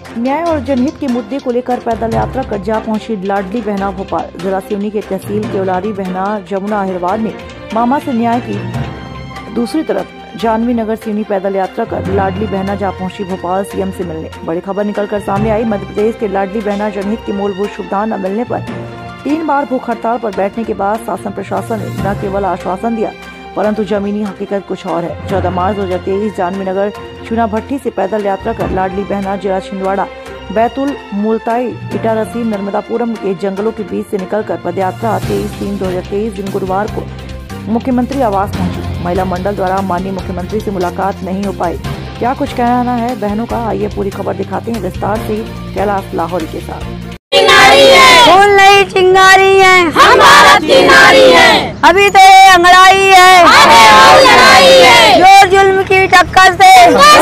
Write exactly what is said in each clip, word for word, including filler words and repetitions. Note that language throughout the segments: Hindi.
न्याय और जनहित के मुद्दे को लेकर पैदल यात्रा कर जा पहुंची लाडली बहना भोपाल। जिला सिवनी के तहसील केवलारी बहना जमुना अहिरवार ने मामा से न्याय की। दूसरी तरफ जानवी नगर सिवनी पैदल यात्रा कर लाडली बहना जा पहुंची भोपाल सीएम से मिलने। बड़ी खबर निकलकर सामने आई। मध्य प्रदेश के लाडली बहना जनहित की मूलभूत सुविधा न मिलने पर तीन बार भूख हड़ताल पर बैठने के बाद शासन प्रशासन ने न केवल आश्वासन दिया परंतु जमीनी हकीकत कुछ और है। चौदह मार्च दो हजार तेईस जानवी नगर चूना भट्टी से पैदल यात्रा कर लाडली बहना जिला छिंदवाड़ा बैतुल मुल्ताई इटारसी नर्मदापुरम के जंगलों के बीच से निकलकर पदयात्रा तेईस तीन दो हजार तेईस दिन गुरुवार को मुख्यमंत्री आवास पहुंची। महिला मंडल द्वारा माननीय मुख्यमंत्री से मुलाकात नहीं हो पाई। क्या कुछ कहना है बहनों का, आइए पूरी खबर दिखाते हैं विस्तार से कैलाश लाहौरी के साथ। फूल नहीं चिंगारी है, हम भारत की नारी है। अभी तो ये अंगड़ाई है, है। जो जुल्म की टक्कर से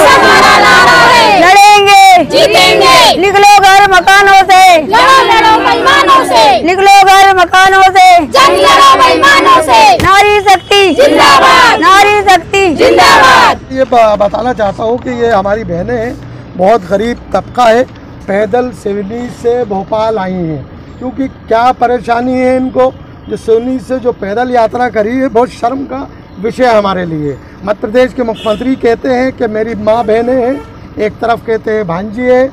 लड़ेंगे जीतेंगे। निकलो घर मकानों से, लड़ो लड़ो बेईमानों से। निकलो घर मकानों से, जंग लड़ो बेईमानों से। नारी शक्ति जिंदाबाद, नारी शक्ति जिंदाबाद। ये बताना चाहता हूँ कि ये हमारी बहनें बहुत गरीब तबका है, पैदल सिवनी से भोपाल आई हैं क्योंकि क्या परेशानी है इनको। जो सिवनी से जो पैदल यात्रा करी है बहुत शर्म का विषय हमारे लिए। मध्य प्रदेश के मुख्यमंत्री कहते हैं कि मेरी माँ बहनें हैं, एक तरफ कहते हैं भांजी है,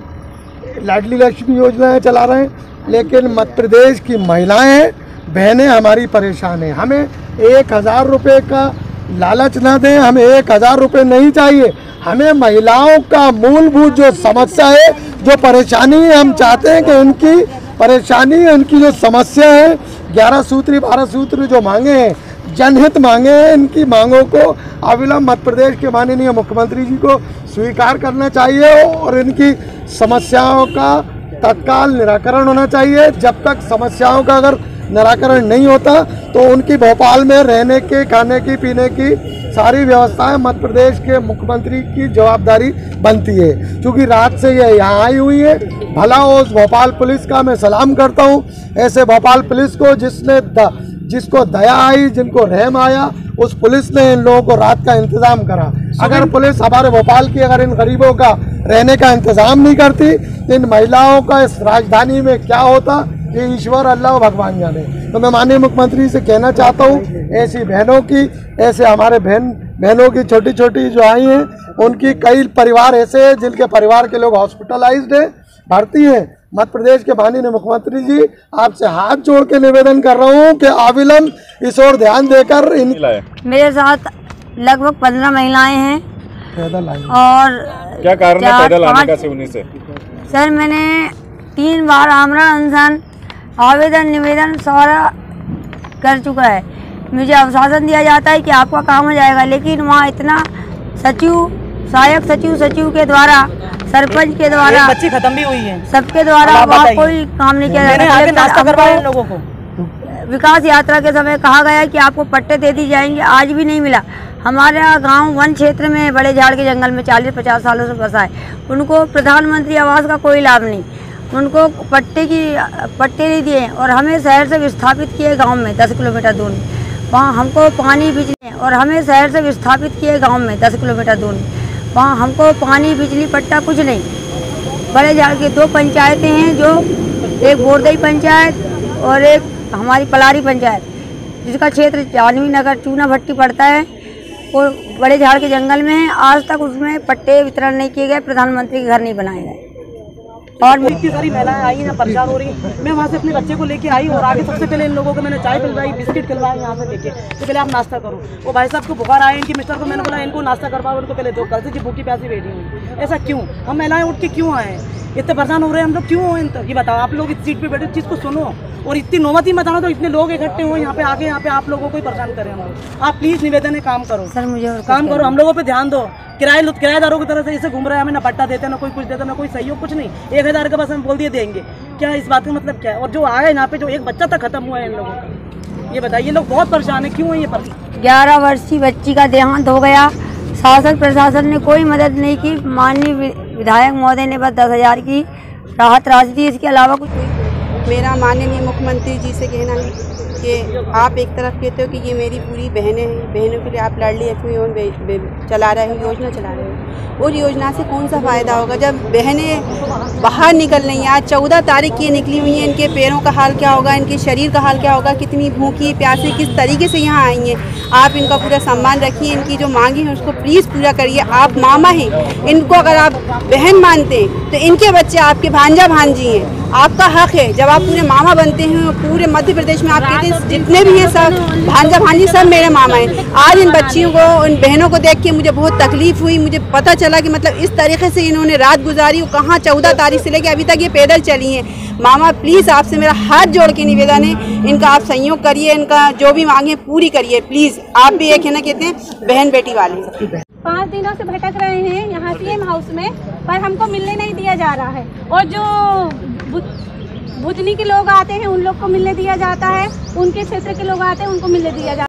लाडली लक्ष्मी योजनाएं चला रहे हैं, लेकिन मध्य प्रदेश की महिलाएं बहनें हमारी परेशान हैं। हमें एक हज़ार रुपये का लालच ना दें, हमें एक हज़ार रुपये नहीं चाहिए। हमें महिलाओं का मूलभूत जो समस्या है, जो परेशानी है, हम चाहते हैं कि उनकी परेशानी, उनकी जो समस्या है, ग्यारह सूत्री बारह सूत्र जो मांगे हैं, जनहित मांगे हैं, इनकी मांगों को अविलंब मध्य प्रदेश के माननीय मुख्यमंत्री जी को स्वीकार करना चाहिए और इनकी समस्याओं का तत्काल निराकरण होना चाहिए। जब तक समस्याओं का अगर निराकरण नहीं होता तो उनकी भोपाल में रहने के, खाने की, पीने की सारी व्यवस्थाएं मध्य प्रदेश के मुख्यमंत्री की जवाबदारी बनती है। क्योंकि रात से ये यहाँ आई हुई है। भला उस भोपाल पुलिस का मैं सलाम करता हूँ, ऐसे भोपाल पुलिस को जिसने द, जिसको दया आई, जिनको रहम आया, उस पुलिस ने इन लोगों को रात का इंतजाम करा। अगर पुलिस हमारे भोपाल की अगर इन गरीबों का रहने का इंतजाम नहीं करती तो इन महिलाओं का इस राजधानी में क्या होता ये ईश्वर अल्लाह भगवान जाने। तो मैं माननीय मुख्यमंत्री से कहना चाहता हूँ, ऐसी बहनों की, ऐसे हमारे बहन बहनों की छोटी छोटी जो आई हैं, उनकी कई परिवार ऐसे हैं जिनके परिवार के लोग हॉस्पिटलाइज्ड हैं, भर्ती हैं। मध्य प्रदेश के माननीय मुख्यमंत्री जी, आपसे हाथ जोड़ के निवेदन कर रहा हूँ कि अविलंब इस ओर ध्यान देकर इन मेरे साथ लगभग पंद्रह महिलाएं हैं पैदल आई। और क्या कारण है पैदल आने का सिवनी से? सर, मैंने तीन बार आमरण अनशन, आवेदन, निवेदन सारा कर चुका है। मुझे आश्वासन दिया जाता है कि आपका काम हो जाएगा, लेकिन वहाँ इतना सचिव, सहायक सचिव, सचिव के द्वारा, सरपंच के द्वारा, बच्ची खत्म भी हुई है, सबके द्वारा वहाँ कोई काम नहीं किया जाता। लोगों को विकास यात्रा के समय कहा गया कि आपको पट्टे दे दी जाएंगे, आज भी नहीं मिला। हमारा गांव वन क्षेत्र में बड़े झाड़ के जंगल में चालीस पचास सालों से बसा है, उनको प्रधानमंत्री आवास का कोई लाभ नहीं, उनको पट्टे की पट्टे नहीं दिए और हमें शहर से विस्थापित किए गांव में दस किलोमीटर दूर में। वहाँ हमको पानी बिजली और हमें शहर से विस्थापित किए गांव में दस किलोमीटर दूर में। वहाँ हमको पानी बिजली पट्टा कुछ नहीं। बड़े झाड़ के दो पंचायतें हैं, जो एक बोरदई पंचायत और एक हमारी पलारी पंचायत, जिसका क्षेत्र जानवी नगर चूना भट्टी पड़ता है, वो बड़े झाड़ के जंगल में है। आज तक उसमें पट्टे वितरण नहीं किए गए, प्रधानमंत्री के घर नहीं बनाए गए। और इतनी सारी महिलाएं आई ना परेशान हो रही हैं। मैं वहाँ से अपने बच्चे को लेके आई और आगे सबसे पहले इन लोगों को मैंने चाय पिलवाई, बिस्किट खिलवाए यहाँ से लेके, तो पहले आप नाश्ता करो। वो भाई साहब को बुखार आए, इनकी मिस्टर को मैंने बोला इनको नाश्ता करवाओ, उनको पहले दो, कल से भूखी प्यासी बैठी हुई। ऐसा क्यों? हम महिलाएं उठ के क्यों आए? इतने परेशान हो रहे हैं हम लोग, क्यों हो इन तक? ये बताओ। आप लोग इस सीट पे बैठे चीज़ को सुनो और इतनी नौबत ही मत आना तो इतने लोग इकट्ठे हो यहाँ पे आके, यहाँ पे आप लोगों को ही परेशान करें हम लोग। आप प्लीज निवेदन है, काम करो सर, मुझे काम करो, हम लोगों पे ध्यान दो। किराए किराएदारों की तरह से इसे घूम रहे हैं, हमें ना पट्टा देते ना कोई कुछ देता, ना कोई सहयोग, कुछ नहीं। एक हजार का बस हम बोल दिए देंगे, क्या इस बात का मतलब क्या है? और जो आए यहाँ पे, जो एक बच्चा तक खत्म हुआ है इन लोगों का, ये बताइए। लोग बहुत परेशान है, क्यों है ये परेशान? ग्यारह वर्षीय बच्ची का देहांत हो गया, शासन प्रशासन ने कोई मदद नहीं की। माननीय विधायक महोदय ने बस दस हजार की राहत राशि दी, इसके अलावा कुछ। मेरा माननीय मुख्यमंत्री जी से कहना है कि आप एक तरफ कहते हो कि ये मेरी पूरी बहनें हैं, बहनों के लिए आप लाडली लक्ष्मी चला रहे हैं, योजना चला रहे हैं। उस योजना से कौन सा फ़ायदा होगा जब बहनें बाहर निकल रही हैं। आज चौदह तारीख की निकली हुई हैं, इनके पैरों का हाल क्या होगा, इनके शरीर का हाल क्या होगा, कितनी भूखी प्यासी किस तरीके से यहाँ आई हैं। आप इनका पूरा सम्मान रखिए, इनकी जो मांगी है उसको प्लीज़ पूरा करिए। आप मामा हैं, इनको अगर आप बहन मानते हैं तो इनके बच्चे आपके भांजा भांजी हैं, आपका हक है। जब आप पूरे मामा बनते हैं, पूरे मध्य प्रदेश में आप कहते हैं जितने भी हैं सब भांजा भांजी सब मेरे मामा हैं। आज इन बच्चियों को, उन बहनों को देख के मुझे बहुत तकलीफ हुई। मुझे पता चला कि मतलब इस तरीके से इन्होंने रात गुजारी, कहाँ चौदह तारीख से लेकर अभी तक ये पैदल चली हैं। मामा प्लीज़ आपसे मेरा हाथ जोड़ के निवेदन है, इनका आप सहयोग करिए, इनका जो भी मांगे पूरी करिए प्लीज़। आप भी एक है ना कहते हैं बहन बेटी वाले। पाँच दिनों से भटक रहे हैं यहाँ सीएम हाउस में, पर हमको मिलने नहीं दिया जा रहा है। और जो बुधनी के लोग आते हैं उन लोग को मिलने दिया जाता है, उनके क्षेत्र के लोग आते हैं उनको मिलने दिया जाता है।